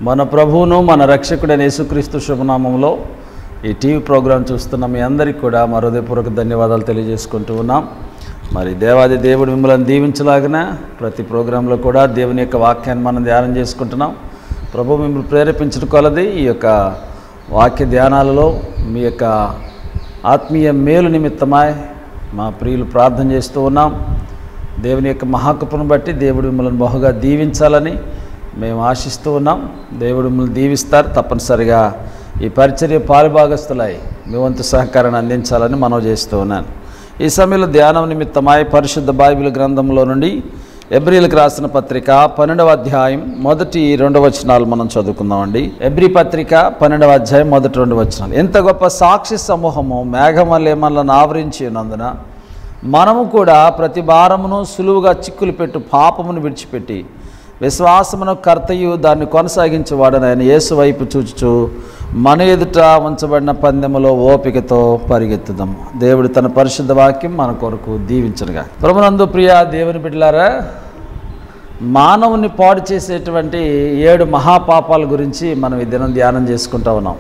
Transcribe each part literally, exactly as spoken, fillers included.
మన ప్రభువును మన రక్షకుడైన యేసుక్రీస్తు శుభనామంలో ఈ టీవీ ప్రోగ్రాం చూస్తున్న మీ అందరికీ కూడా మా హృదయపూర్వక ధన్యవాదాలు తెలియజేసుకుంటూ ఉన్నాం. మరి దేవాది దేవుడు మిమ్మల్ని దీవించలాగిన ప్రతి ప్రోగ్రాంలో కూడా దేవుని యొక్క వాక్యాన్ని మనం ధ్యానం చేసుకుంటున్నాం. ప్రభు మిమ్మల్ని ప్రేరేపించడం కొలది ఈ యొక్క వాక్య ధ్యానాలలో మీ యొక్క ఆత్మీయ మేలు నిమిత్తమై మా ప్రియులు ప్రార్థన చేస్తూ ఉన్నాం. దేవుని యొక్క మహాకృపను బట్టి దేవుడు మిమ్మల్ని బహుగా దీవించాలని మేము ఆశిస్తూ ఉన్నాం. దేవుడు మిమ్మల్ని దీవిస్తారు. తప్పనిసరిగా ఈ పరిచర్య పాలుభాగస్తులై మీ వంతు సహకారాన్ని అందించాలని మనవి చేస్తూ ఉన్నాను. ఈ సమయంలో ధ్యానం నిమిత్తమై పరిశుద్ధ బైబిల్ గ్రంథంలో నుండి ఎబ్రీలకు రాసిన పత్రిక పన్నెండవ అధ్యాయం మొదటి రెండు వచనాలు మనం చదువుకుందామండి. ఎబ్రీ పత్రిక పన్నెండవ అధ్యాయం మొదటి రెండు వచనాలు. ఎంత గొప్ప సాక్షి సమూహము మేఘమల్లే మనలను ఆవరించి ఉన్నందున మనము కూడా ప్రతి భారమును సులువుగా చిక్కులు పెట్టు పాపమును విడిచిపెట్టి విశ్వాసమును కర్తయు దాన్ని కొనసాగించేవాడని ఆయన యేసు వైపు చూచుచు మన ఎదుట ఉంచబడిన పందెములో ఓపికతో పరిగెత్తుదాం. దేవుడు తన పరిశుద్ధ వాక్యం మన కొరకు దీవించనుగా. ప్రభునందు ప్రియ దేవుని బిడ్డలారా, మానవుని పాడు చేసేటువంటి ఏడు మహాపాపాల గురించి మనం ఈ దినం ధ్యానం చేసుకుంటూ ఉన్నాం.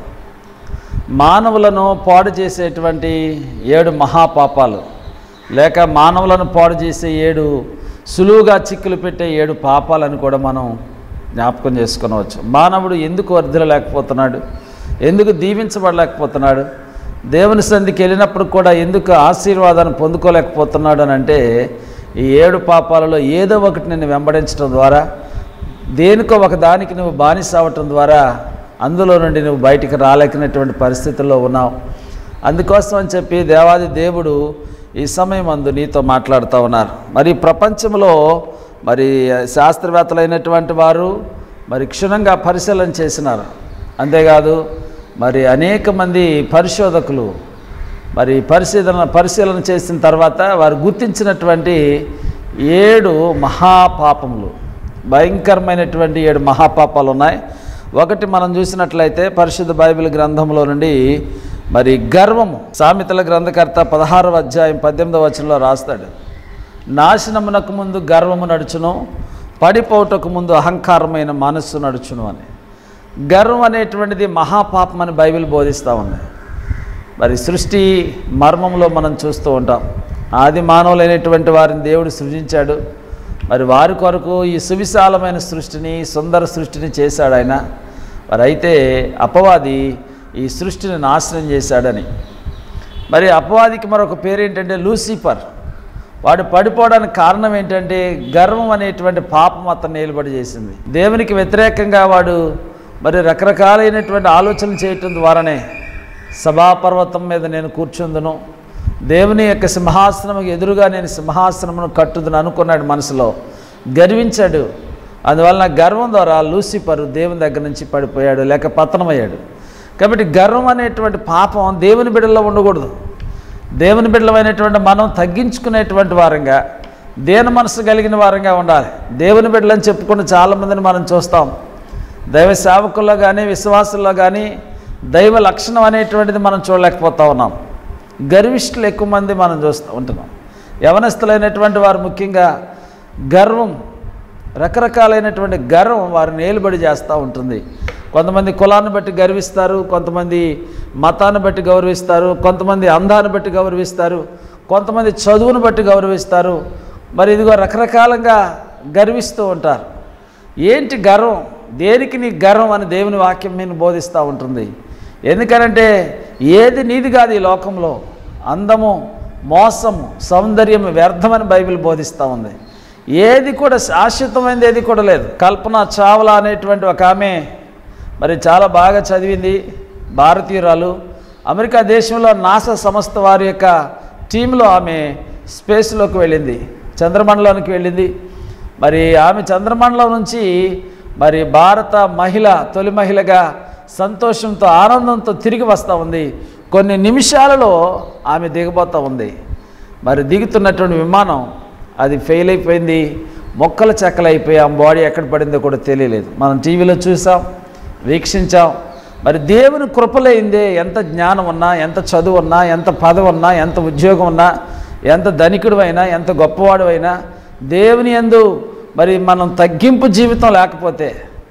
మానవులను పాడు చేసేటువంటి ఏడు మహాపాపాలు లేక మానవులను పాడు చేసే ఏడు సులువుగా చిక్కులు పెట్టే ఏడు పాపాలను కూడా మనం జ్ఞాపకం చేసుకునవచ్చు. మానవుడు ఎందుకు వర్ధిల్లలేకపోతున్నాడు, ఎందుకు దీవించబడలేకపోతున్నాడు, దేవుని సన్నిధికి వెళ్ళినప్పుడు కూడా ఎందుకు ఆశీర్వాదాన్ని పొందుకోలేకపోతున్నాడు అని అంటే ఈ ఏడు పాపాలలో ఏదో ఒకటి నిన్ను వెంబడించడం ద్వారా, దేనికో ఒక దానికి నువ్వు బానిస అవ్వటం ద్వారా అందులో నుండి నువ్వు బయటికి రాలేకినటువంటి పరిస్థితుల్లో ఉన్నావు. అందుకోసం అని చెప్పి దేవాది దేవుడు ఈ సమయం అందు నీతో మాట్లాడుతూ ఉన్నారు. మరి ప్రపంచంలో మరి శాస్త్రవేత్తలైనటువంటి వారు మరి క్షుణ్ణంగా పరిశీలన చేసినారు. అంతేకాదు మరి అనేక మంది పరిశోధకులు మరి పరిశీలన పరిశీలన చేసిన తర్వాత వారు గుర్తించినటువంటి ఏడు మహాపాపములు, భయంకరమైనటువంటి ఏడు మహాపాపాలు ఉన్నాయి. ఒకటి మనం చూసినట్లయితే పరిశుద్ధ బైబిల్ గ్రంథంలో నుండి మరి గర్వము, సామెతల గ్రంథకర్త పదహారవ అధ్యాయం పద్దెనిమిదవ వచనంలో రాస్తాడు, నాశనమునకు ముందు గర్వము నడుచును, పడిపోవటకు ముందు అహంకారమైన మనస్సు నడుచును అని. గర్వం అనేటువంటిది మహాపాపం అని బైబిల్ బోధిస్తూ ఉంది. మరి సృష్టి మర్మంలో మనం చూస్తూ ఉంటాం. ఆది మానవులైనటువంటి వారిని దేవుడు సృజించాడు. మరి వారి కొరకు ఈ సువిశాలమైన సృష్టిని, సుందర సృష్టిని చేశాడు ఆయన. మరి అయితే అపవాది ఈ సృష్టిని నాశనం చేశాడని. మరి అపవాదికి మరొక పేరు ఏంటంటే లూసిఫర్. వాడు పడిపోవడానికి కారణం ఏంటంటే గర్వం అనేటువంటి పాపం అతను నిలబడి చేసింది. దేవునికి వ్యతిరేకంగా వాడు మరి రకరకాలైనటువంటి ఆలోచనలు చేయటం ద్వారానే సభాపర్వతం మీద నేను కూర్చుందును, దేవుని యొక్క సింహాసనముకు ఎదురుగా నేను సింహాసనమును కట్టుదును అనుకున్నాడు. మనసులో గర్వించాడు. అందువలన గర్వం ద్వారా లూసిఫర్ దేవుని దగ్గర నుంచి పడిపోయాడు, లేక పతనమయ్యాడు. కాబట్టి గర్వం అనేటువంటి పాపం దేవుని బిడ్డల్లో ఉండకూడదు. దేవుని బిడ్డలమైనటువంటి మనం తగ్గించుకునేటువంటి వారంగా, దేన మనసు కలిగిన వారంగా ఉండాలి. దేవుని బిడ్డలని చెప్పుకుని చాలామందిని మనం చూస్తాం. దైవ సేవకుల్లో కానీ విశ్వాసుల్లో కానీ దైవ లక్షణం అనేటువంటిది మనం చూడలేకపోతూ ఉన్నాం. గర్విష్ఠులు ఎక్కువ మంది మనం చూస్తూ ఉంటున్నాం. యవనస్తులైనటువంటి వారు ముఖ్యంగా గర్వం, రకరకాలైనటువంటి గర్వం వారిని ఏలుబడి చేస్తూ ఉంటుంది. కొంతమంది కులాన్ని బట్టి గర్విస్తారు, కొంతమంది మతాన్ని బట్టి గౌరవిస్తారు, కొంతమంది అందాన్ని బట్టి గౌరవిస్తారు, కొంతమంది చదువును బట్టి గౌరవిస్తారు. మరి ఇదిగో రకరకాలంగా గర్విస్తూ ఉంటారు. ఏంటి గర్వం, దేనికి నీ గర్వం అని దేవుని వాక్యం నేను బోధిస్తూ ఉంటుంది. ఎందుకనంటే ఏది నీది కాదు ఈ లోకంలో. అందము, మోసము, సౌందర్యం వ్యర్థమని బైబిల్ బోధిస్తూ ఉంది. ఏది కూడా శాశ్వతమైనది ఏది కూడా లేదు. కల్పన చావ్లా అనేటువంటి ఒక ఆమె మరి చాలా బాగా చదివింది, భారతీయురాలు. అమెరికా దేశంలో నాసా సంస్థ వారి యొక్క టీంలో ఆమె స్పేస్లోకి వెళ్ళింది, చంద్రమండలానికి వెళ్ళింది. మరి ఆమె చంద్రమండలం నుంచి మరి భారత మహిళ, తొలి మహిళగా సంతోషంతో ఆనందంతో తిరిగి వస్తూ ఉంది. కొన్ని నిమిషాలలో ఆమె దిగబోతూ ఉంది. మరి దిగుతున్నటువంటి విమానం అది ఫెయిల్ అయిపోయింది, మొక్కలు చెక్కలైపోయి ఆమె బాడీ ఎక్కడ పడిందో కూడా తెలియలేదు. మనం టీవీలో చూసాం, వీక్షించాం. మరి దేవుని కృపలేందే ఎంత జ్ఞానం ఉన్నా, ఎంత చదువు ఉన్నా, ఎంత పదవి ఉన్నా, ఎంత ఉద్యోగం ఉన్నా, ఎంత ధనికుడు అయినా, ఎంత గొప్పవాడు అయినా, దేవుని యందు మరి మనం తగ్గింపు జీవితం లేకపోతే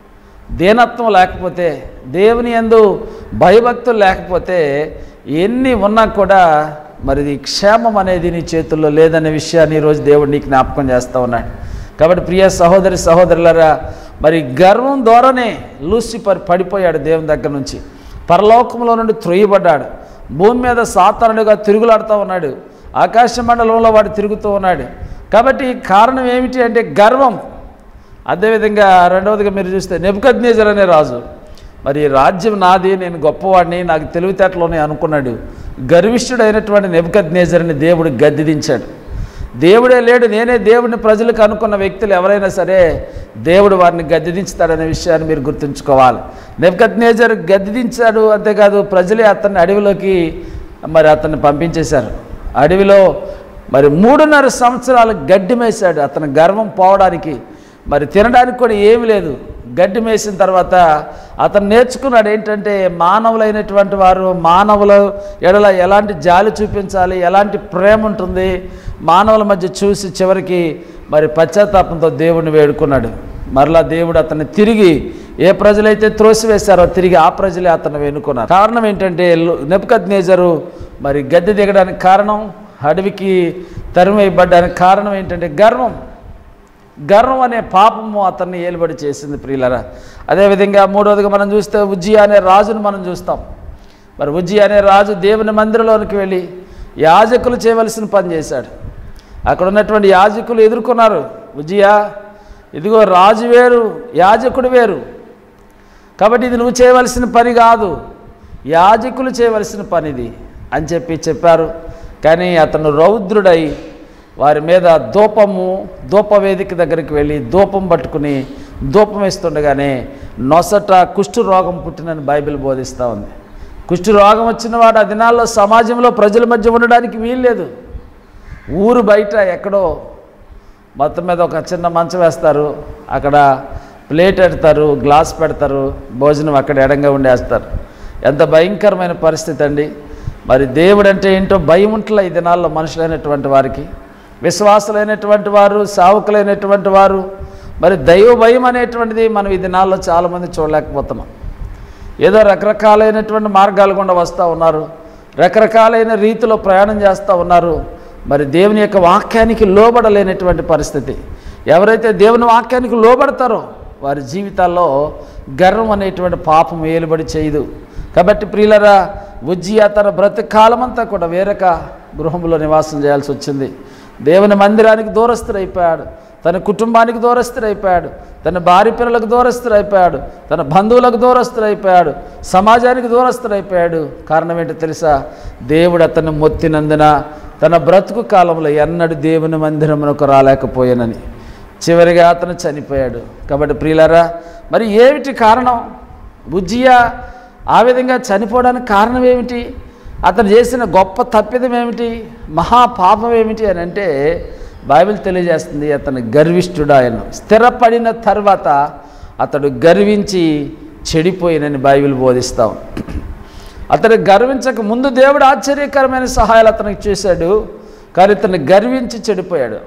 దీనత్వం లేకపోతే, దేవుని యందు భయభక్తులు లేకపోతే ఎన్ని ఉన్నా కూడా మరి ఈ క్షేమం అనేది నీ చేతుల్లో లేదనే విషయాన్ని ఈరోజు దేవుడు నీకు జ్ఞాపకం చేస్తూ ఉన్నాడు. కాబట్టి ప్రియ సహోదరి సహోదరులారా, మరి గర్వం ద్వారానే లూసిఫర్ పడిపోయాడు దేవుని దగ్గర నుంచి, పరలోకంలో నుండి త్రోయబడ్డాడు, భూమి మీద సాతానుడిగా తిరుగులాడుతూ ఉన్నాడు, ఆకాశ మండలంలో వాడు తిరుగుతూ ఉన్నాడు. కాబట్టి కారణం ఏమిటి అంటే గర్వం. అదేవిధంగా రెండవదిగా మీరు చూస్తే నెబుకద్నెజర్ అనే రాజు, మరి రాజ్యం నాది, నేను గొప్పవాడిని, నాకు తెలివితేటలోనే అనుకున్నాడు. గర్విష్ఠుడైనటువంటి నెబుకద్నెజర్ని దేవుడు గద్దించాడు. దేవుడే లేడు, నేనే దేవుడిని ప్రజలకు అనుకున్న వ్యక్తులు ఎవరైనా సరే దేవుడు వారిని గద్దించుతాడనే విషయాన్ని మీరు గుర్తుంచుకోవాలి. నెబుకద్నెజర్ గద్దించాడు, అంతేకాదు ప్రజలే అతన్ని అడవిలోకి మరి అతన్ని పంపించేశారు. అడవిలో మరి మూడున్నర సంవత్సరాలు గడ్డి మేశాడు అతని గర్వం పోవడానికి. మరి తినడానికి కూడా ఏమీ లేదు. గడ్డి మేసిన తర్వాత అతను నేర్చుకున్నాడు ఏంటంటే మానవులైనటువంటి వారు మానవుల ఎడల ఎలాంటి జాలి చూపించాలి, ఎలాంటి ప్రేమ ఉంటుంది, మానవుల మధ్య చూసి చివరికి మరి పశ్చాత్తాపంతో దేవుడిని వేడుకున్నాడు. మరలా దేవుడు అతన్ని తిరిగి ఏ ప్రజలైతే త్రోసివేశారో తిరిగి ఆ ప్రజలే అతను వేడుకున్నారు. కారణం ఏంటంటే నెబుకద్నెజరు మరి గద్దె దిగడానికి కారణం, అడవికి తరిమేయబడ్డానికి కారణం ఏంటంటే గర్వం. గర్వం అనే పాపము అతన్ని ఏలుబడి చేసింది ప్రియులరా. అదేవిధంగా మూడవదిగా మనం చూస్తే ఉజ్జియా అనే రాజును మనం చూస్తాం. మరి ఉజ్జియా అనే రాజు దేవుని మందిరంలోనికి వెళ్ళి యాజకులు చేయవలసిన పని చేశాడు. అక్కడ ఉన్నటువంటి యాజకులు ఎదుర్కొన్నారు, ఉజ్జియా ఇదిగో రాజు వేరు యాజకుడు వేరు, కాబట్టి ఇది నువ్వు చేయవలసిన పని కాదు, యాజకులు చేయవలసిన పని ఇది అని చెప్పి చెప్పారు. కానీ అతను రౌద్రుడై వారి మీద ధూపము ధూపవేదిక దగ్గరికి వెళ్ళి ధూపం పట్టుకుని ధూపం వేస్తుండగానే నొసట కుష్ఠు రోగం పుట్టినని బైబిల్ బోధిస్తూ ఉంది. కుష్ఠు రోగం వచ్చిన వాడు ఆ దినాల్లో సమాజంలో ప్రజల మధ్య ఉండడానికి వీల్లేదు. ఊరు బయట ఎక్కడో మొత్తం మీద ఒక చిన్న మంచం వేస్తారు, అక్కడ ప్లేట్ పెడతారు, గ్లాస్ పెడతారు, భోజనం అక్కడ ఎడంగా ఉండేస్తారు. ఎంత భయంకరమైన పరిస్థితి అండి. మరి దేవుడు అంటే ఏంటో భయం ఉంటలే ఈ దినాల్లో మనుషులైనటువంటి వారికి, విశ్వాసులైనటువంటి వారు, సావుకులైనటువంటి వారు. మరి దైవ భయం అనేటువంటిది మనం ఈ దినాల్లో చాలామంది చూడలేకపోతున్నాం. ఏదో రకరకాలైనటువంటి మార్గాలు గుండా వస్తూ ఉన్నారు, రకరకాలైన రీతిలో ప్రయాణం చేస్తూ ఉన్నారు. మరి దేవుని యొక్క వాక్యానికి లోబడలేనటువంటి పరిస్థితి. ఎవరైతే దేవుని వాక్యానికి లోబడతారో వారి జీవితాల్లో గర్వం అనేటువంటి పాపం ఏలుబడి చేయదు. కాబట్టి ప్రియులరా, ఉజ్జియా తన బ్రతికాలమంతా కూడా వేరొక గృహంలో నివాసం చేయాల్సి వచ్చింది. దేవుని మందిరానికి దూరస్తుడైపోయాడు, తన కుటుంబానికి దూరస్తుడైపోయాడు, తన భార్య పిల్లలకు దూరస్తుడైపోయాడు, తన బంధువులకు దూరస్తుడైపోయాడు, సమాజానికి దూరస్తుడైపోయాడు. కారణం ఏంటో తెలుసా? దేవుడు అతన్ని మొత్తినందున తన బ్రతుకు కాలంలో ఎన్నడూ దేవుని మందిరమునకు రాలేకపోయానని చివరిగా అతను చనిపోయాడు. కాబట్టి ప్రియులారా, మరి ఏమిటి కారణం? ఉజ్జియా ఆ విధంగా చనిపోవడానికి కారణం ఏమిటి? అతను చేసిన గొప్ప తప్పిదం ఏమిటి? మహాపాపం ఏమిటి అని అంటే బైబిల్ తెలియజేస్తుంది, అతను గర్విష్ఠుడు. ఆయన స్థిరపడిన తర్వాత అతడు గర్వించి చెడిపోయినని బైబిల్ బోధిస్తాం. అతను గర్వించక ముందు దేవుడు ఆశ్చర్యకరమైన సహాయాలు అతనికి చేశాడు, కానీ ఇతను గర్వించి చెడిపోయాడు.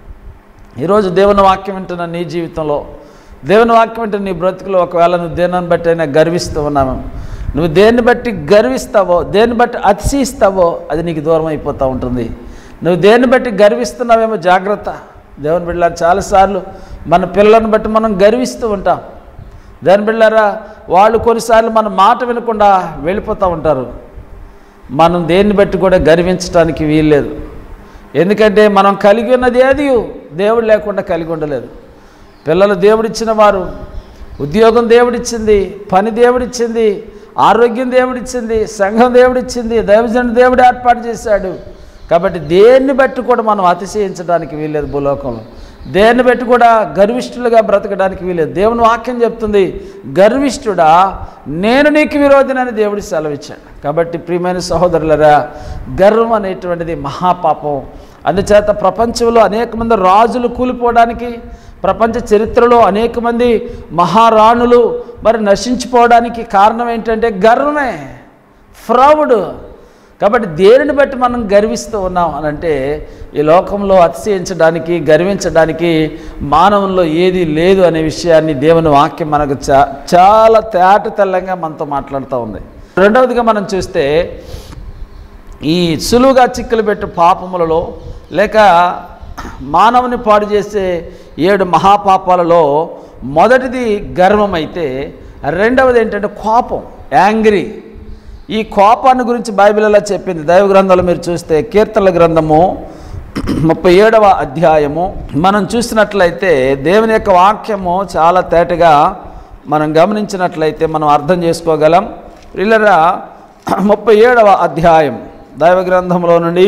ఈరోజు దేవుని వాక్యం వింటున్న నీ జీవితంలో, దేవుని వాక్యం వింటున్న నీ బ్రతుకులో ఒకవేళ నువ్వు దేనిని బట్టి అయినా గర్విస్తూ ఉన్నావు, నువ్వు దేన్ని బట్టి గర్విస్తావో, దేన్ని బట్టి అతిశయిస్తావో అది నీకు దూరం అయిపోతూ ఉంటుంది. నువ్వు దేన్ని బట్టి గర్విస్తున్నావేమో జాగ్రత్త. దేవుని బిడ్డలారా, చాలాసార్లు మన పిల్లలను బట్టి మనం గర్విస్తూ ఉంటాం. దేవుని బిడ్డలారా, వాళ్ళు కొన్నిసార్లు మన మాట వినకుండా వెళ్ళిపోతూ ఉంటారు. మనం దేన్ని బట్టి కూడా గర్వించడానికి వీల్లేదు. ఎందుకంటే మనం కలిగి ఉన్నది ఏది దేవుడు లేకుండా కలిగి ఉండలేదు. పిల్లలు దేవుడిచ్చిన వారు, ఉద్యోగం దేవుడిచ్చింది, పని దేవుడిచ్చింది, ఆరోగ్యం దేవుడిచ్చింది, సంఘం దేవుడిచ్చింది, దైవజనుడు దేవుడు ఏర్పాటు చేశాడు. కాబట్టి దేన్ని బట్టి కూడా మనం అతిశయించడానికి వీల్లేదు. భూలోకంలో దేన్ని బట్టి కూడా గర్విష్ఠులుగా బ్రతకడానికి వీలేదు. దేవుని వాక్యం చెప్తుంది, గర్విష్ఠుడా నేను నీకు విరోధినని దేవుడు సెలవిచ్చాడు. కాబట్టి ప్రియమైన సహోదరులరా, గర్వం అనేటువంటిది మహాపాపం. అందుచేత ప్రపంచంలో అనేక మంది రాజులు కూలిపోవడానికి, ప్రపంచ చరిత్రలో అనేక మంది మహారాణులు మరి నశించిపోవడానికి కారణం ఏంటంటే గర్వమే, ఫ్రౌడ్. కాబట్టి దేనిని బట్టి మనం గర్విస్తూ ఉన్నాం అని అంటే ఈ లోకంలో అతిశయించడానికి గర్వించడానికి మానవుల్లో ఏది లేదు అనే విషయాన్ని దేవుని వాక్యం మనకు చా చాలా తేట తెల్లంగా మనతో మాట్లాడుతూ ఉంది. రెండవదిగా మనం చూస్తే ఈ సులువుగా చిక్కులు పెట్టు పాపములలో లేక మానవుని పాడు చేసే ఏడు మహాపాపాలలో మొదటిది గర్వం అయితే రెండవది ఏంటంటే కోపం, యాంగ్రీ. ఈ కోపాన్ని గురించి బైబిల్ ఎలా చెప్పింది? దైవ గ్రంథాలు మీరు చూస్తే కీర్తనల గ్రంథము ముప్పై ఏడవ అధ్యాయము మనం చూసినట్లయితే దేవుని యొక్క వాక్యము చాలా తేటగా మనం గమనించినట్లయితే మనం అర్థం చేసుకోగలం. పిల్లరా, ముప్పై ఏడవ అధ్యాయం దైవ గ్రంథంలో నుండి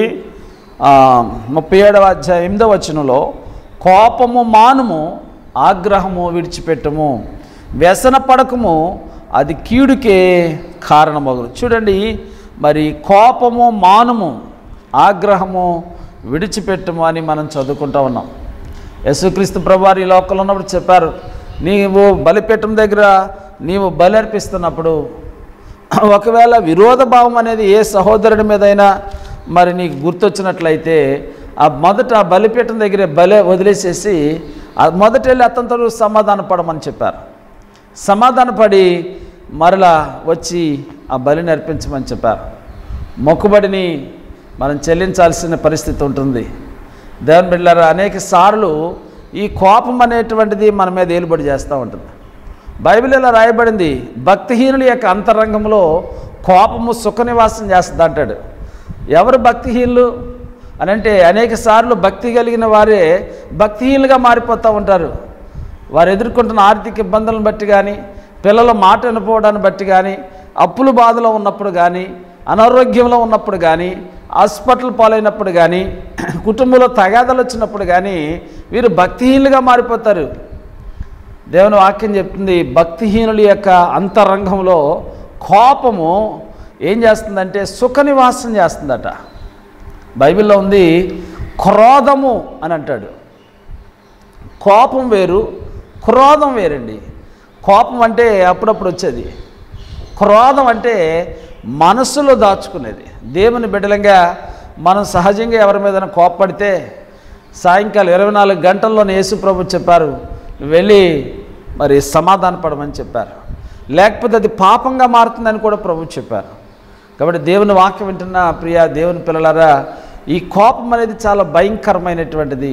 ముప్పై ఏడవ అధ్యాయం ఎనిమిదవ వచనంలో కోపము మానుము, ఆగ్రహము విడిచిపెట్టము, వ్యసన పడకము, అది కీడుకే కారణమగును. చూడండి, మరి కోపము మానుము, ఆగ్రహము విడిచిపెట్టము అని మనం చదువుకుంటూ ఉన్నాం. యేసుక్రీస్తు ప్రభువారు ఈ లోకంలో ఉన్నప్పుడు చెప్పారు, నీవు బలిపీఠం దగ్గర నీవు బలి అర్పిస్తున్నప్పుడు ఒకవేళ విరోధ భావం అనేది ఏ సహోదరుడి మీదైనా మరి నీకు గుర్తొచ్చినట్లయితే ఆ మొదట ఆ బలిపీఠం దగ్గర బలి వదిలేసేసి మొదట వెళ్ళి అతనితో సమాధాన పడమని చెప్పారు. సమాధానపడి మరలా వచ్చి ఆ బలిని అర్పించమని చెప్పారు. మొక్కుబడిని మనం చెల్లించాల్సిన పరిస్థితి ఉంటుంది. దేవుని బిడ్డలారా, అనేక సార్లు ఈ కోపం అనేటువంటిది మన మీద ఏలుబడి చేస్తూ ఉంటుంది. బైబిల్ ఇలా రాయబడింది, భక్తిహీనుల యొక్క అంతరంగంలో కోపము సుఖ నివాసం చేస్తుంది అంటాడు. ఎవరు భక్తిహీనులు అని అంటే అనేక సార్లు భక్తి కలిగిన వారే భక్తిహీనులుగా మారిపోతూ ఉంటారు. వారు ఎదుర్కొంటున్న ఆర్థిక ఇబ్బందులను బట్టి కానీ, పిల్లల మాట వినపోవడాన్ని బట్టి కానీ, అప్పుల బాధలో ఉన్నప్పుడు కానీ, అనారోగ్యంలో ఉన్నప్పుడు కానీ, హాస్పిటల్ పాలైనప్పుడు కానీ, కుటుంబంలో తగాదాలు వచ్చినప్పుడు కానీ వీరు భక్తిహీనులుగా మారిపోతారు. దేవుని వాక్యం చెప్తుంది, భక్తిహీనుల యొక్క అంతరంగంలో కోపము ఏం చేస్తుందంటే సుఖ నివాసం చేస్తుందట. బైబిల్లో ఉంది, క్రోధము అని అంటాడు. కోపం వేరు, క్రోధం వేరండి. కోపం అంటే అప్పుడప్పుడు వచ్చేది, క్రోధం అంటే మనసులో దాచుకునేది. దేవుని బిడ్డలంగా మనం సహజంగా ఎవరి మీదైనా కోపపడితే సాయంకాలం ఇరవై నాలుగు గంటల్లోనే యేసు ప్రభు చెప్పారు, వెళ్ళి మరి సమాధాన పడమని చెప్పారు. లేకపోతే అది పాపంగా మారుతుందని కూడా ప్రభు చెప్పారు. కాబట్టి దేవుని వాక్యం వింటున్న ప్రియ దేవుని పిల్లలారా, ఈ కోపం అనేది చాలా భయంకరమైనటువంటిది.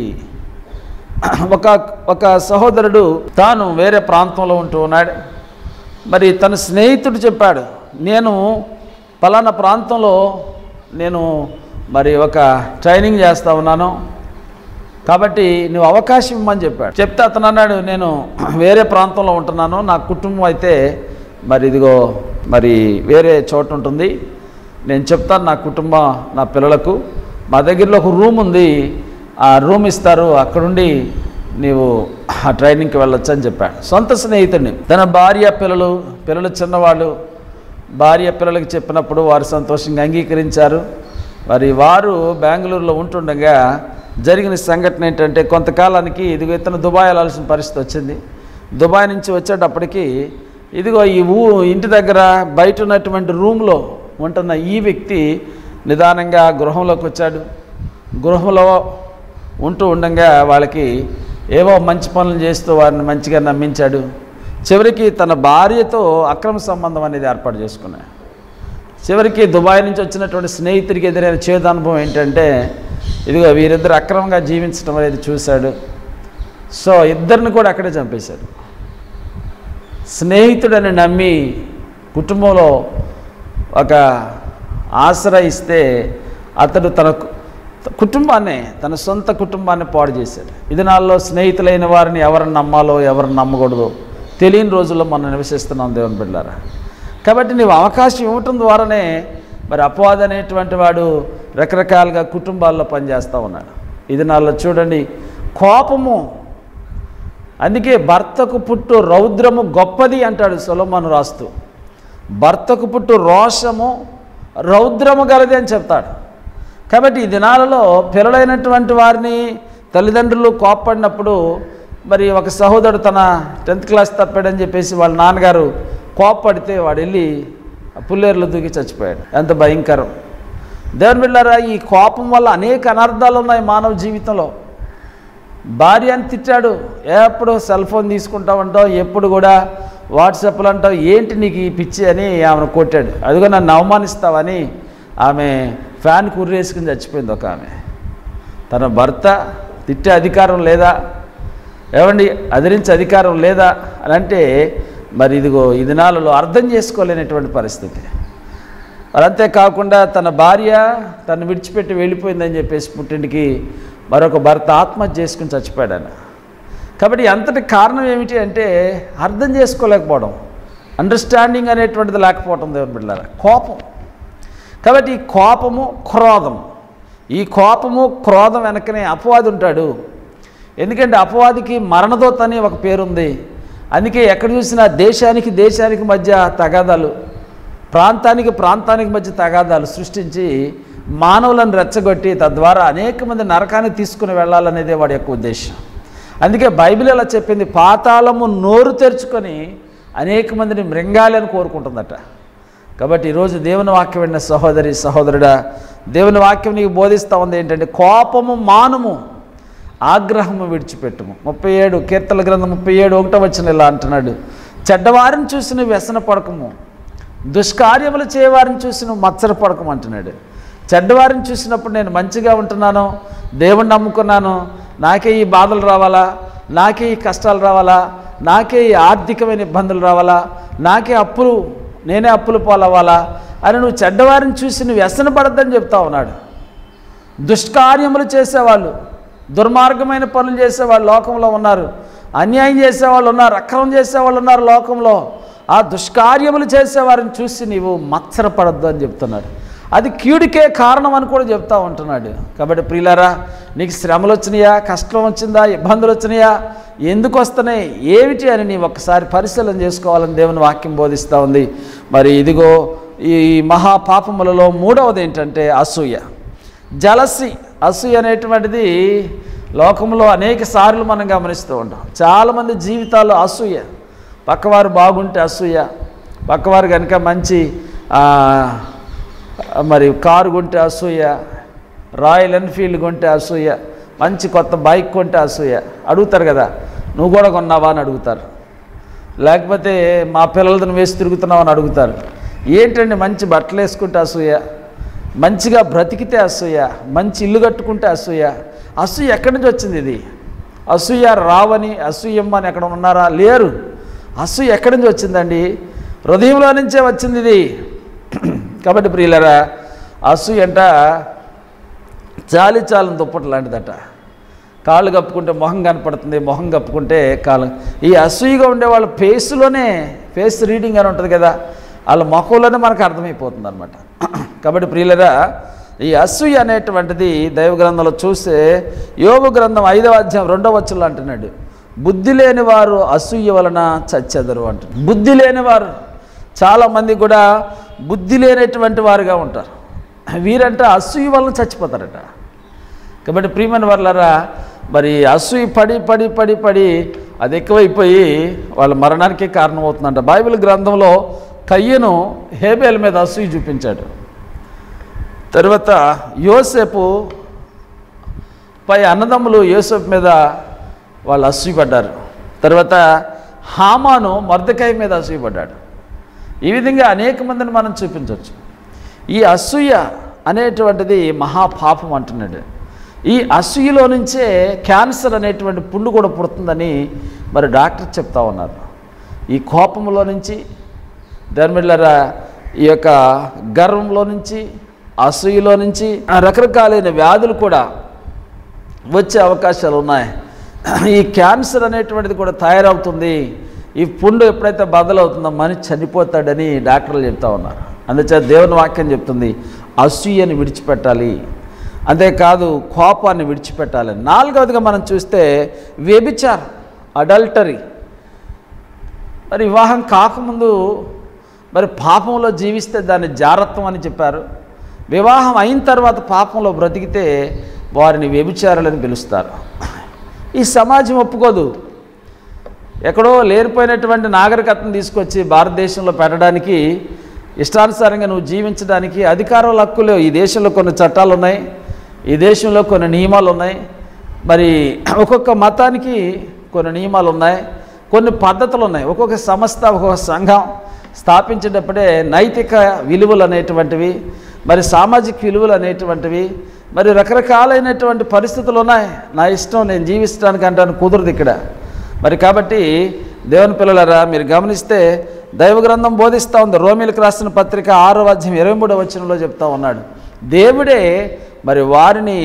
ఒక ఒక సహోదరుడు తాను వేరే ప్రాంతంలో ఉంటూ ఉన్నాడు. మరి తన స్నేహితుడు చెప్పాడు, నేను పలానా ప్రాంతంలో నేను మరి ఒక ట్రైనింగ్ చేస్తూ ఉన్నాను, కాబట్టి నువ్వు అవకాశం ఇవ్వమని చెప్పాడు. చెప్తే అతను అన్నాడు, నేను వేరే ప్రాంతంలో ఉంటున్నాను, నా కుటుంబం అయితే మరి ఇదిగో మరి వేరే చోట ఉంటుంది, నేను చెప్తాను నా కుటుంబం నా పిల్లలకు, మా దగ్గరలో ఒక రూమ్ ఉంది, ఆ రూమ్ ఇస్తారు, అక్కడుండి నీవు ఆ ట్రైనింగ్కి వెళ్ళొచ్చు అని చెప్పాడు. సొంత స్నేహితుడిని. తన భార్య పిల్లలు పిల్లలు చిన్నవాళ్ళు భార్య పిల్లలకి చెప్పినప్పుడు వారు సంతోషంగా అంగీకరించారు. మరి వారు బెంగళూరులో ఉంటుండగా జరిగిన సంఘటన ఏంటంటే, కొంతకాలానికి ఇదిగో ఇతను దుబాయ్ వెళ్ళాల్సిన పరిస్థితి వచ్చింది. దుబాయ్ నుంచి వచ్చేటప్పటికి ఇదిగో ఈ ఊ ఇంటి దగ్గర బయట ఉన్నటువంటి రూమ్లో ఉంటున్న ఈ వ్యక్తి నిదానంగా గృహంలోకి వచ్చాడు. గృహంలో ఉంటూ ఉండగా వాళ్ళకి ఏవో మంచి పనులు చేస్తూ వారిని మంచిగా నమ్మించాడు. చివరికి తన భార్యతో అక్రమ సంబంధం అనేది ఏర్పాటు చేసుకున్నాడు. చివరికి దుబాయ్ నుంచి వచ్చినటువంటి స్నేహితుడికి ఎదురైన చేదు అనుభవం ఏంటంటే, ఇదిగో వీరిద్దరు అక్రమంగా జీవించడం అనేది చూశాడు. సో ఇద్దరిని కూడా అక్కడే చంపేశాడు. స్నేహితుడని నమ్మి కుటుంబంలో ఒక ఆశ్రయిస్తే అతడు తన కుటుంబాన్ని తన సొంత కుటుంబాన్ని పాడు చేశాడు. ఇది నాలో స్నేహితులైన వారిని ఎవరిని నమ్మాలో ఎవరిని నమ్మకూడదో తెలియని రోజుల్లో మనం నివసిస్తున్నాం దేవుని బిడ్డలారా. కాబట్టి నీవు అవకాశం ఇవ్వటం ద్వారానే మరి అపవాది అనేటువంటి వాడు రకరకాలుగా కుటుంబాల్లో పనిచేస్తూ ఉన్నాడు. ఇది నాలో చూడండి, కోపము. అందుకే భర్తకు పుట్టు రౌద్రము గొప్పది అంటాడు సొలొమోను రాస్తూ. భర్తకు పుట్టు రోషము రౌద్రము గలది అని చెప్తాడు. కాబట్టి ఈ దినాలలో పిల్లలైనటువంటి వారిని తల్లిదండ్రులు కోప్పడినప్పుడు, మరి ఒక సహోదరుడు తన టెన్త్ క్లాస్ తప్పాడని చెప్పేసి వాళ్ళ నాన్నగారు కోప్పడితే వాడు వెళ్ళి పుల్లేరులో దూకి చచ్చిపోయాడు. ఎంత భయంకరం. దేవుని బిడ్డలారా, ఈ కోపం వల్ల అనేక అనర్థాలు ఉన్నాయి మానవ జీవితంలో. భార్య అని తిట్టాడు, ఎప్పుడు సెల్ ఫోన్ తీసుకుంటా ఉంటావు, ఎప్పుడు కూడా వాట్సాప్లు అంటావు, ఏంటి నీకు ఈ పిచ్చి అని ఆమెను కొట్టాడు. అదిగో నన్ను అవమానిస్తావని ఆమె ఫ్యాన్ కుర్రేసుకుని చచ్చిపోయింది ఒక ఆమె. తన భర్త తిట్టే అధికారం లేదా, ఏమండి అదిరించే అధికారం లేదా అని అంటే మరి ఇదిగో ఈ దినాలలో అర్థం చేసుకోలేనటువంటి పరిస్థితి. మరి అంతేకాకుండా తన భార్య తను విడిచిపెట్టి వెళ్ళిపోయిందని చెప్పేసి పుట్టింటికి మరొక భర్త ఆత్మహత్య చేసుకుని చచ్చిపోయాడు. కాబట్టి అంతటి కారణం ఏమిటి అంటే అర్థం చేసుకోలేకపోవడం, అండర్స్టాండింగ్ అనేటువంటిది లేకపోవడం. దేవుని బిడ్డలారా, కోపం. కాబట్టి ఈ కోపము క్రోధం, ఈ కోపము క్రోధం వెనకనే అపవాది ఉంటాడు. ఎందుకంటే అపవాదికి మరణదూత అని ఒక పేరుంది. అందుకే ఎక్కడ చూసినా దేశానికి దేశానికి మధ్య తగాదాలు, ప్రాంతానికి ప్రాంతానికి మధ్య తగాదాలు సృష్టించి మానవులను రెచ్చగొట్టి తద్వారా అనేక మంది నరకానికి తీసుకుని వెళ్ళాలనేదే వాడి యొక్క ఉద్దేశం. అందుకే బైబిల్ ఎలా చెప్పింది, పాతాళము నోరు తెరుచుకొని అనేక మందిని మృంగాలని కోరుకుంటుందట. కాబట్టి ఈరోజు దేవుని వాక్యం విన్న సహోదరి సహోదరుడా, దేవుని వాక్యం నీకు బోధిస్తూ ఉంది ఏంటంటే కోపము మానుము, ఆగ్రహము విడిచిపెట్టుము. ముప్పై ఏడు కీర్తన గ్రంథం ముప్పై ఏడు ఒకటో వచనం ఇలా అంటున్నాడు, చెడ్డవారిని చూసి నువ్వు వ్యసన పడకము, దుష్కార్యములు చేయవారిని చూసి నువ్వు మత్సర పడకము అంటున్నాడు. చెడ్డవారిని చూసినప్పుడు నేను మంచిగా ఉంటున్నాను, దేవుణ్ణి నమ్ముకున్నాను, నాకే ఈ బాధలు రావాలా, నాకే ఈ కష్టాలు రావాలా, నాకే ఈ ఆర్థికమైన ఇబ్బందులు రావాలా, నాకే అప్పులు, నేనే అప్పులు పాలవ్వాలా అని నువ్వు చెడ్డవారిని చూసి నువ్వు వ్యసన పడద్దని చెప్తా ఉన్నాడు. దుష్కార్యములు చేసేవాళ్ళు, దుర్మార్గమైన పనులు చేసేవాళ్ళు లోకంలో ఉన్నారు, అన్యాయం చేసేవాళ్ళు ఉన్నారు, అక్రమం చేసేవాళ్ళు ఉన్నారు లోకంలో. ఆ దుష్కార్యములు చేసేవారిని చూసి నీవు మత్సరపడద్దు అని చెప్తున్నాడు. అది కీడుకే కారణం అని కూడా చెప్తా ఉంటున్నాడు. కాబట్టి ప్రియులారా, నీకు శ్రమలు వచ్చినాయా, కష్టం వచ్చిందా, ఇబ్బందులు వచ్చినాయా, ఎందుకు వస్తున్నాయి, ఏమిటి అని నీ ఒక్కసారి పరిశీలన చేసుకోవాలని దేవుని వాక్యం బోధిస్తూ ఉంది. మరి ఇదిగో ఈ మహాపాపములలో మూడవది ఏంటంటే అసూయ, జలసి. అసూయ అనేటువంటిది లోకంలో అనేక సార్లు మనం గమనిస్తూ ఉంటాం. చాలామంది జీవితాల్లో అసూయ, పక్కవారు బాగుంటే అసూయ, పక్కవారు కనుక మంచి మరి కారు కొంటే అసూయ, రాయల్ ఎన్ఫీల్డ్ కొంటే అసూయ, మంచి కొత్త బైక్ కొంటే అసూయ. అడుగుతారు కదా, నువ్వు కూడా కొన్నావా అని అడుగుతారు. లేకపోతే మా పిల్లలను వేసి తిరుగుతున్నావు అని అడుగుతారు. ఏంటండి మంచి బట్టలు వేసుకుంటే అసూయ, మంచిగా బ్రతికితే అసూయ, మంచి ఇల్లు కట్టుకుంటే అసూయ. అసూయ ఎక్కడి నుంచి వచ్చింది? ఇది అసూయ రావని అసూయమ్మ అని ఎక్కడ ఉన్నారా? లేరు. అసూయ ఎక్కడి నుంచి వచ్చిందండి? హృదయంలో నుంచే వచ్చింది ఇది. కాబట్టి ప్రియులరా, అసూయ అంట చాలి చాలని దుప్పటి లాంటిదట. కాళ్ళు కప్పుకుంటే మొహం కనపడుతుంది, మొహం కప్పుకుంటే కాళ్ళు. ఈ అసూయగా ఉండే వాళ్ళ ఫేస్లోనే, ఫేస్ రీడింగ్ అని ఉంటుంది కదా, వాళ్ళ మొహంలోనే మనకు అర్థమైపోతుంది అనమాట. కాబట్టి ప్రియులరా, ఈ అసూయ అనేటువంటిది దైవ గ్రంథంలో చూస్తే యోబు గ్రంథం ఐదవ అధ్యాయం రెండవ వచనంలో అంటున్నాడు, బుద్ధి లేని వారు అసూయ వలన చచ్చెదరు అంటున్నారు. బుద్ధి లేనివారు, చాలామంది కూడా బుద్ధి లేనటువంటి వారుగా ఉంటారు. వీరంట అసూయ వలన చచ్చిపోతారట. కాబట్టి ప్రియమైన వాళ్ళరా, మరి అసూయ పడి పడి పడి పడి అది ఎక్కువైపోయి వాళ్ళ మరణానికే కారణమవుతుందంట. బైబిల్ గ్రంథంలో కయ్యను హేబేల్ మీద అసూయ చూపించాడు. తర్వాత యోసేపు పై అన్నదమ్ములు యోసేపు మీద వాళ్ళు అసూయపడ్డారు. తర్వాత హామాను మొర్దెకాయి మీద అసూయపడ్డాడు. ఈ విధంగా అనేక మందిని మనం చూపించవచ్చు. ఈ అసూయ అనేటువంటిది మహాపాపం అంటున్నాడు. ఈ అసూయలో నుంచే క్యాన్సర్ అనేటువంటి పుండు కూడా పుడుతుందని మరి డాక్టర్ చెప్తా ఉన్నారు. ఈ కోపంలో నుంచి, ధర్మిళ్ళరా, ఈ యొక్క గర్వంలో నుంచి, అసూయలో నుంచి రకరకాలైన వ్యాధులు కూడా వచ్చే అవకాశాలు ఉన్నాయి. ఈ క్యాన్సర్ అనేటువంటిది కూడా తయారవుతుంది. ఈ పుండు ఎప్పుడైతే బదలవుతుందో మనిషి చనిపోతాడని డాక్టర్లు చెప్తా ఉన్నారు. అందుచేత దేవుని వాక్యం చెప్తుంది అసూయని విడిచిపెట్టాలి, అంతేకాదు కోపాన్ని విడిచిపెట్టాలి. నాలుగవదిగా మనం చూస్తే వ్యభిచారం, అడల్టరీ. మరి వివాహం కాకముందు మరి పాపంలో జీవిస్తే దాన్ని జారత్వం అని చెప్పారు. వివాహం అయిన తర్వాత పాపంలో బ్రతికితే వారిని వ్యభిచారులని పిలుస్తారు. ఈ సమాజం ఒప్పుకోదు. ఎక్కడో లేనిపోయినటువంటి నాగరికతను తీసుకొచ్చి భారతదేశంలో పెట్టడానికి ఇష్టానుసారంగా నువ్వు జీవించడానికి అధికారాల హక్కులు. ఈ దేశంలో కొన్ని చట్టాలు ఉన్నాయి, ఈ దేశంలో కొన్ని నియమాలు ఉన్నాయి. మరి ఒక్కొక్క మతానికి కొన్ని నియమాలు ఉన్నాయి, కొన్ని పద్ధతులు ఉన్నాయి. ఒక్కొక్క సంస్థ, ఒక్కొక్క సంఘం స్థాపించేటప్పుడే నైతిక విలువలు అనేటువంటివి, మరి సామాజిక విలువలు అనేటువంటివి, మరి రకరకాలైనటువంటి పరిస్థితులు ఉన్నాయి. నా ఇష్టం నేను జీవించడానికి అంటాను కుదరదు ఇక్కడ. మరి కాబట్టి దేవుని పిల్లలారా, మీరు గమనిస్తే దైవ గ్రంథం బోధిస్తూ ఉంది. రోమీలకు రాసిన పత్రిక ఆరో అధ్యాయం ఇరవై మూడో వచనంలో చెప్తా ఉన్నాడు, దేవుడే మరి వారిని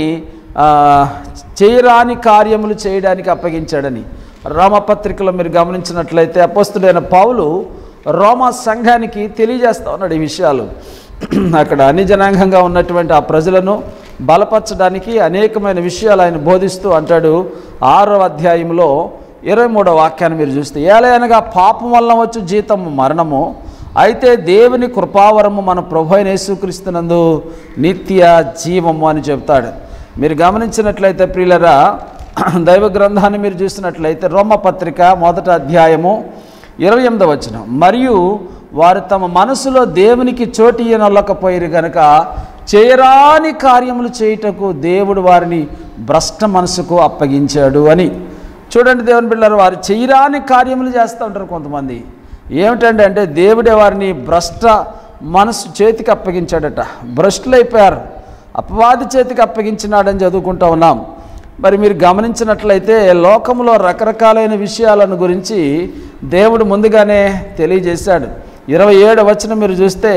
చేయరాని కార్యములు చేయడానికి అప్పగించాడని. రోమపత్రికలో మీరు గమనించినట్లయితే అపోస్తుడైన పౌలు రోమా సంఘానికి తెలియజేస్తూ ఉన్నాడు ఈ విషయాలు. అక్కడ అన్ని జనాంగంగా ఉన్నటువంటి ఆ ప్రజలను బలపరచడానికి అనేకమైన విషయాలు ఆయన బోధిస్తూ అంటాడు. ఆరో అధ్యాయంలో ఇరవై మూడో వాక్యాన్ని మీరు చూస్తే, ఏలయనగా పాపం వలన వచ్చు జీతము మరణము, అయితే దేవుని కృపావరము మన ప్రభు అయిన యేసుక్రీస్తునందు నిత్య జీవము అని చెప్తాడు. మీరు గమనించినట్లయితే ప్రియులరా, దైవ గ్రంథాన్ని మీరు చూసినట్లయితే రోమపత్రిక మొదటి అధ్యాయము ఇరవై ఎనిమిదో వచనం, మరియు వారు తమ మనసులో దేవునికి చోటు ఇయ్యనొల్లకపోయిరు గనుక చేయరాని కార్యములు చేయుటకు దేవుడు వారిని భ్రష్ట మనసుకు అప్పగించాడు అని. చూడండి దేవుని బిడ్డలారా, వారు చేయరాని కార్యములు చేస్తూ ఉంటారు కొంతమంది. ఏమిటండి అంటే దేవుడే వారిని భ్రష్ట మనసు చేతికి అప్పగించాడట. భ్రష్టులైపోయారు, అపవాది చేతికి అప్పగించినాడని చదువుకుంటూ ఉన్నాం. మరి మీరు గమనించినట్లయితే లోకంలో రకరకాలైన విషయాలను గురించి దేవుడు ముందుగానే తెలియజేశాడు. ఇరవై ఏడు వచనం మీరు చూస్తే,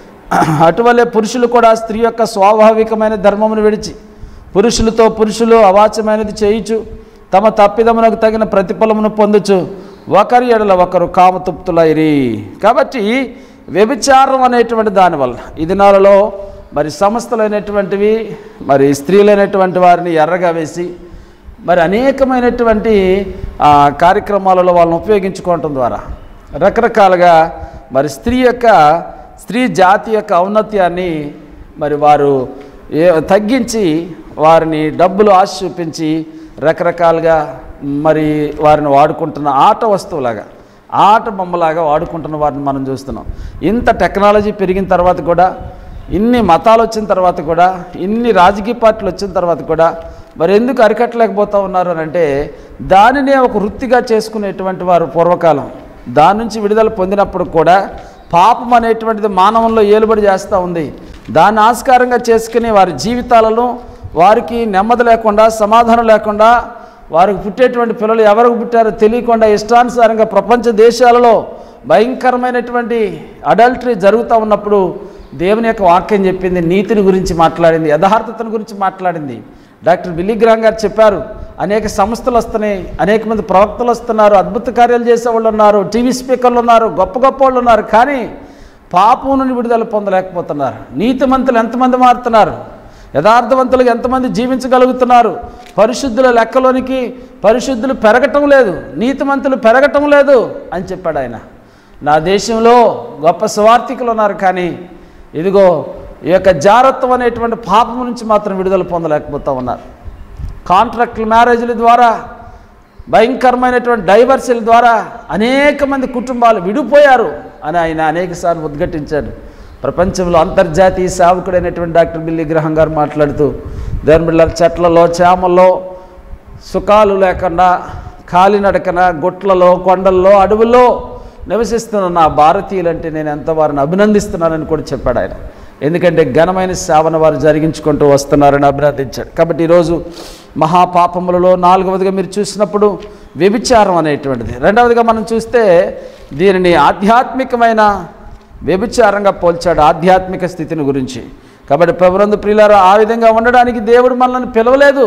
అటువలే పురుషులు కూడా స్త్రీ యొక్క స్వాభావికమైన ధర్మమును విడిచి పురుషులతో పురుషులు అవాచ్యమైనది చేయుచు తమ తప్పిదమునకు తగిన ప్రతిఫలమును పొందుచు ఒకరి ఎడల ఒకరు కామతుప్తులైరి. కాబట్టి వ్యభిచారం అనేటువంటి దానివల్ల ఈ దినాలలో మరి సంస్థలైనటువంటివి మరి స్త్రీలైనటువంటి వారిని ఎర్రగా వేసి మరి అనేకమైనటువంటి కార్యక్రమాలలో వాళ్ళని ఉపయోగించుకోవటం ద్వారా రకరకాలుగా మరి స్త్రీ యొక్క స్త్రీ జాతి యొక్క ఔన్నత్యాన్ని మరి వారు తగ్గించి వారిని డబ్బులు ఆశ చూపించి రకరకాలుగా మరి వారిని వాడుకుంటున్న ఆట వస్తువులాగా, ఆట బొమ్మలాగా వాడుకుంటున్న వారిని మనం చూస్తున్నాం. ఇంత టెక్నాలజీ పెరిగిన తర్వాత కూడా, ఇన్ని మతాలు వచ్చిన తర్వాత కూడా, ఇన్ని రాజకీయ పార్టీలు వచ్చిన తర్వాత కూడా మరి ఎందుకు అరికట్టలేకపోతూ ఉన్నారు అని అంటే, దానినే ఒక వృత్తిగా చేసుకునేటువంటి వారు పూర్వకాలం దాని నుంచి విడుదల పొందినప్పుడు కూడా పాపం అనేటువంటిది మానవంలో ఏలుబడి చేస్తూ ఉంది. దాన్ని ఆస్కారంగా చేసుకుని వారి జీవితాలను వారికి నెమ్మది లేకుండా, సమాధానం లేకుండా, వారికి పుట్టేటువంటి పిల్లలు ఎవరికి పుట్టారో తెలియకుండా ఇష్టానుసారంగా ప్రపంచ దేశాలలో భయంకరమైనటువంటి అడల్టరీ జరుగుతూ ఉన్నప్పుడు దేవుని యొక్క వాక్యం చెప్పింది, నీతిని గురించి మాట్లాడింది, యథార్థతను గురించి మాట్లాడింది. డాక్టర్ బిల్లీ గ్రాహం గారు చెప్పారు, అనేక సంస్థలు వస్తున్నాయి, అనేక మంది ప్రవక్తలు వస్తున్నారు, అద్భుత కార్యాలు చేసేవాళ్ళు ఉన్నారు, టీవీ స్పీకర్లు ఉన్నారు, గొప్ప గొప్ప వాళ్ళు ఉన్నారు, కానీ పాపం నుండి విడుదల పొందలేకపోతున్నారు. నీతిమంతులు ఎంతమంది మారుతున్నారు, యథార్థవంతులుగా ఎంతమంది జీవించగలుగుతున్నారు, పరిశుద్ధుల లెక్కలోనికి పరిశుద్ధులు పెరగటం లేదు, నీతిమంతులు పెరగటం లేదు అని చెప్పాడు ఆయన. నా దేశంలో గొప్ప సువార్థికులు ఉన్నారు, కానీ ఇదిగో ఈ యొక్క జారత్వం అనేటువంటి పాపం నుంచి మాత్రం విడుదల పొందలేకపోతూ ఉన్నారు. కాంట్రాక్టుల మ్యారేజ్ల ద్వారా, భయంకరమైనటువంటి డైవర్సీల ద్వారా అనేక మంది కుటుంబాలు విడిపోయారు అని ఆయన అనేకసార్లు ఉద్ఘాటించాడు. ప్రపంచంలో అంతర్జాతీయ సేవకుడైనటువంటి డాక్టర్ బిల్లీ గ్రాహం గారు మాట్లాడుతూ, దేవుని బిడ్డలారా, చెట్లలో చేమల్లో సుఖాలు లేకుండా కాలినడకన గుట్లలో కొండల్లో అడవుల్లో నివసిస్తున్న నా భారతీయులంటే నేను ఎంత వారిని అభినందిస్తున్నానని కూడా చెప్పాడు ఆయన. ఎందుకంటే ఘనమైన సేవను వారు జరిగించుకుంటూ వస్తున్నారని అభినందించాడు. కాబట్టి ఈరోజు మహాపాపములలో నాలుగవదిగా మీరు చూసినప్పుడు వ్యభిచారం అనేటువంటిది. రెండవదిగా మనం చూస్తే దీనిని ఆధ్యాత్మికమైన వ్యభిచారంగా పోల్చాడు, ఆధ్యాత్మిక స్థితిని గురించి. కాబట్టి ప్రభునందు ప్రియులారా, ఆ విధంగా ఉండడానికి దేవుడు మనల్ని పిలవలేదు.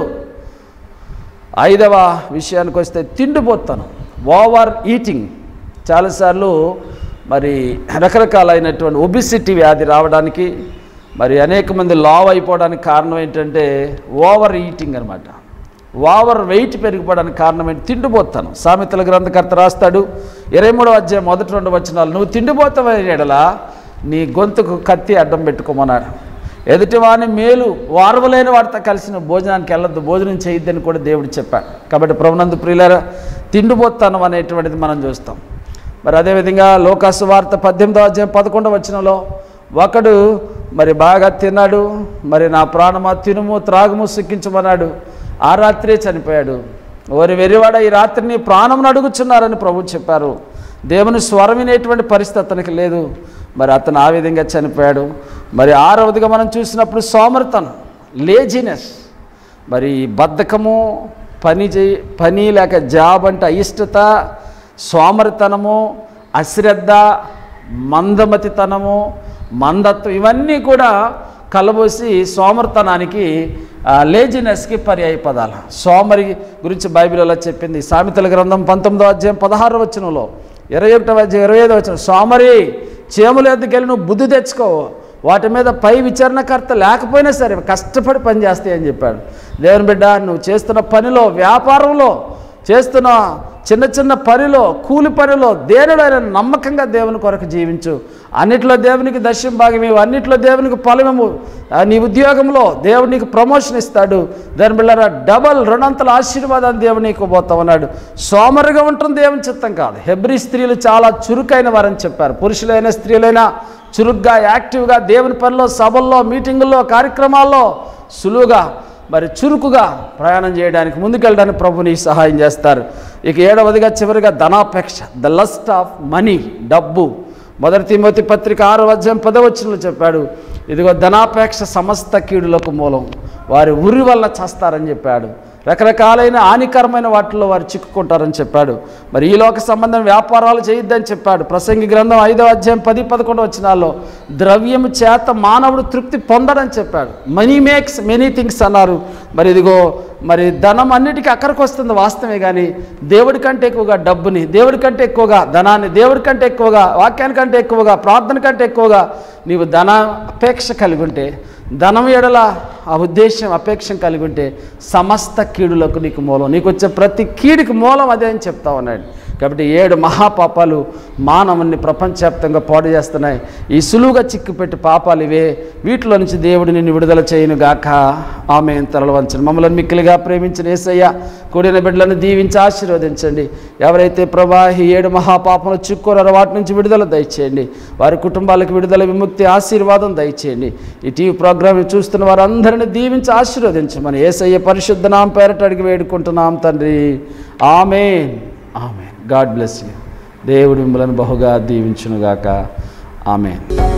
ఐదవ విషయానికి వస్తే తిండిపోతాను, ఓవర్ ఈటింగ్. చాలాసార్లు మరి రకరకాలైనటువంటి ఒబిసిటీ వ్యాధి రావడానికి, మరి అనేక మంది లావ్ అయిపోవడానికి కారణం ఏంటంటే ఓవర్ ఈటింగ్ అనమాట. ఓవర్ వెయిట్ పెరిగిపోవడానికి కారణం ఏంటి? తిండిపోతాను. సామెతల గ్రంథకర్త రాస్తాడు ఇరవై మూడవ అధ్యాయం మొదటి రెండు వచనాలు, నువ్వు తిండిపోతావని ఎడలా నీ గొంతుకు కత్తి అడ్డం పెట్టుకోమన్నాడు. ఎదుటివాని మేలు వారవలేని వాడితో కలిసి నువ్వు భోజనానికి వెళ్ళొద్దు, భోజనం చేయొద్దని కూడా దేవుడు చెప్పాడు. కాబట్టి ప్రభునందు ప్రియులారా, తిండిపోతాను అనేటువంటిది మనం చూస్తాం. మరి అదేవిధంగా లోకాసు వార్త పద్దెనిమిదో అధ్యాయం పదకొండవ వచనంలో ఒకడు మరి బాగా తిన్నాడు, మరి నా ప్రాణమా తినుము త్రాగుము సుఖించమన్నాడు, ఆ రాత్రే చనిపోయాడు. ఓరి వెర్రివాడ, ఈ రాత్రి నీ ప్రాణమును అడుగుచున్నారని ప్రభు చెప్పారు. దేవుని స్వరం వినేటువంటి పరిస్థితి అతనికి లేదు. మరి అతను ఆ విధంగా చనిపోయాడు. మరి ఆరవదిగా మనం చూసినప్పుడు సోమరితనం, లేజినెస్, మరి బద్ధకము, పని చే పని లేక జాబ్ అంటే అయిష్టత, సోమరితనము, అశ్రద్ధ, మందమతితనము, మందత్వం, ఇవన్నీ కూడా కలబోసి సోమరితనానికి, లేజినెస్కి పర్యాయ పదాలు. సోమరి గురించి బైబిల్లో చెప్పింది. సామెతల గ్రంథం పంతొమ్మిదో అధ్యాయం పదహారు వచనంలో, ఇరవై ఒకటో అధ్యాయం ఇరవై ఐదో వచనం, సోమరి చేముల ఎద్దుకు వెళ్ళి నువ్వు బుద్ధి తెచ్చుకో, వాటి మీద పై విచారణకర్త లేకపోయినా సరే కష్టపడి పని చేస్తాయి అని చెప్పాడు. దేవుని బిడ్డ, నువ్వు చేస్తున్న పనిలో, వ్యాపారంలో, చేస్తున్న చిన్న చిన్న పనిలో, కూలి పనిలో, దేనిలో నమ్మకంగా దేవుని కొరకు జీవించు. అన్నిట్లో దేవునికి దశం భాగం ఇవ్వు, అన్నిట్లో దేవునికి ఫలము. నీ ఉద్యోగంలో దేవుడు నీకు ప్రమోషన్ ఇస్తాడు. దాని బిళ్ళ డబల్ రెండంతల ఆశీర్వాదాన్ని దేవుడు నీకు పోతామన్నాడు. సోమరిగా ఉంటుంది దేవుని చిత్తం కాదు. హెబ్రీ స్త్రీలు చాలా చురుకైన వారని చెప్పారు. పురుషులైన స్త్రీలైనా చురుగ్గా, యాక్టివ్గా దేవుని పనిలో, సభల్లో, మీటింగుల్లో, కార్యక్రమాల్లో సులువుగా, మరి చురుకుగా ప్రయాణం చేయడానికి, ముందుకెళ్ళడానికి ప్రభు నీకు సహాయం చేస్తారు. ఇక ఏడవదిగా చివరిగా ధనాపేక్ష, ద లస్ట్ ఆఫ్ మనీ, డబ్బు. మొదటి తిమోతి పత్రిక ఆరో అధ్యాయం పదవ వచనంలో చెప్పాడు, ఇదిగో ధనాపేక్ష సమస్త కీడులకు మూలం, వారి ఉరి వల్ల చేస్తారని చెప్పాడు. రకరకాలైన హానికరమైన వాటిల్లో వారు చిక్కుకుంటారని చెప్పాడు. మరి ఈ లోక సంబంధం వ్యాపారాలు చేయొద్దని చెప్పాడు. ప్రసంగి గ్రంథం ఐదవ అధ్యాయం పది పదకొండు వచనాల్లో ద్రవ్యము చేత మానవుడు తృప్తి పొందడని చెప్పాడు. మనీ మేక్స్ మెనీ థింగ్స్ అన్నారు. మరి ఇదిగో మరి ధనం అన్నిటికీ అక్కడికి వస్తుంది వాస్తవమే, కానీ దేవుడి కంటే ఎక్కువగా డబ్బుని, దేవుడి కంటే ఎక్కువగా ధనాన్ని, దేవుడి కంటే ఎక్కువగా వాక్యానికంటే ఎక్కువగా, ప్రార్థన కంటే ఎక్కువగా నీవు ధన అపేక్ష కలిగి ఉంటే, ధనం ఎడల ఆ ఉద్దేశం అపేక్ష కలిగి ఉంటే సమస్త కీడులకు నీకు మూలం. నీకు వచ్చే ప్రతి కీడుకి మూలం అదే అని చెప్తా ఉన్నాడు. కాబట్టి ఏడు మహాపాపాలు మానవుని ప్రపంచవ్యాప్తంగా పాడు చేస్తున్నాయి. ఈ సులువుగా చిక్కుపెట్టి పాపాలు ఇవే. వీటిలో నుంచి దేవుడు నిన్ను విడుదల చేయను గాక. ఆమేన్. తలలు వంచండి. మమ్మల్ని మిక్కిలిగా ప్రేమించిన యేసయ్య, కూడిన బిడ్డలను దీవించి ఆశీర్వదించండి. ఎవరైతే ప్రభా ఈ ఏడు మహాపాపంలో చిక్కుకోరారో వాటి నుంచి విడుదల దయచేయండి. వారి కుటుంబాలకు విడుదల, విముక్తి, ఆశీర్వాదం దయచేయండి. ఈ టీవీ ప్రోగ్రామ్ చూస్తున్న వారందరినీ దీవించి ఆశీర్వదించమని యేసయ్య పరిశుద్ధ నామం పేరట అడిగి వేడుకుంటున్నాం తండ్రి. ఆమేన్. ఆమేన్. God bless you. దేవుడు మిమ్మల్ని బహుగా దీవించునుగాక. ఆమేన్.